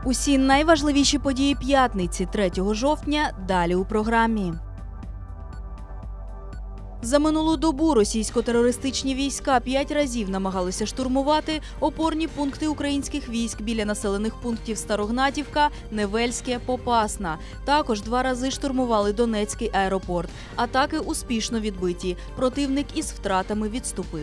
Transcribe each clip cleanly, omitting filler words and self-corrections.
Усі найважливіші події п'ятниці 3 жовтня далі у програмі. За минулу добу російсько-терористичні війська 5 разів намагалися штурмувати опорні пункти українських військ біля населених пунктів Старогнатівка, Невельське, Попасна. Також 2 рази штурмували Донецький аеропорт. Атаки успішно відбиті. Противник із втратами відступив.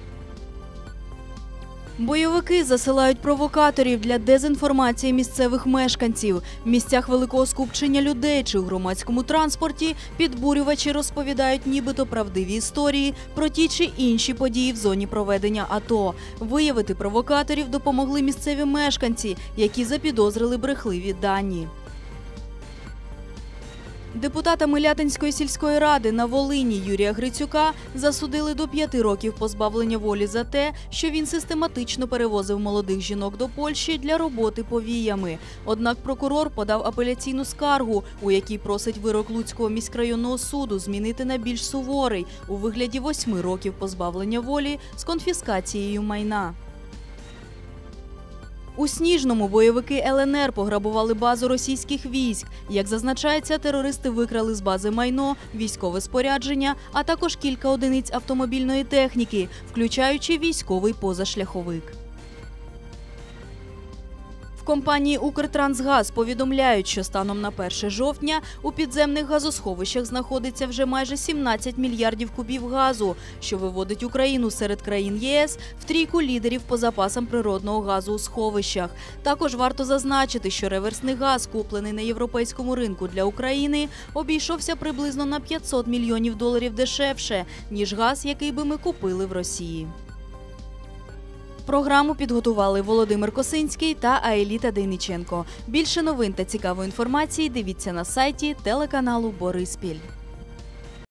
Бойовики засилають провокаторів для дезінформації місцевих мешканців. В місцях великого скупчення людей чи у громадському транспорті підбурювачі розповідають нібито правдиві історії про ті чи інші події в зоні проведення АТО. Виявити провокаторів допомогли місцеві мешканці, які запідозрили брехливі дані. Депутата Милятинської сільської ради на Волині Юрія Грицюка засудили до 5 років позбавлення волі за те, що він систематично перевозив молодих жінок до Польщі для роботи повіями. Однак прокурор подав апеляційну скаргу, у якій просить вирок Луцького міськрайонного суду змінити на більш суворий у вигляді 8 років позбавлення волі з конфіскацією майна. У Сніжному бойовики ЛНР пограбували базу російських військ. Як зазначається, терористи викрали з бази майно, військове спорядження, а також кілька одиниць автомобільної техніки, включаючи військовий позашляховик. В компанії «Укртрансгаз» повідомляють, що станом на 1 жовтня у підземних газосховищах знаходиться вже майже 17 мільярдів кубів газу, що виводить Україну серед країн ЄС в трійку лідерів по запасам природного газу у сховищах. Також варто зазначити, що реверсний газ, куплений на європейському ринку для України, обійшовся приблизно на $500 мільйонів дешевше, ніж газ, який би ми купили в Росії. Програму підготували Володимир Косинський та Аеліта Дейниченко. Більше новин та цікавої інформації дивіться на сайті телеканалу «Бориспіль».